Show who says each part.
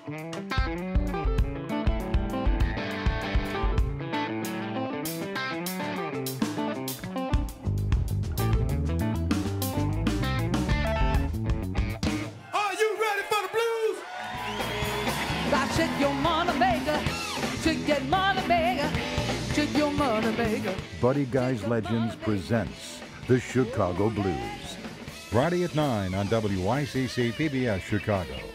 Speaker 1: Shake your money maker, shake that money maker, shake your money maker.
Speaker 2: Buddy Guys Legends presents the Chicago Blues. Friday at 9 on WYCC PBS Chicago.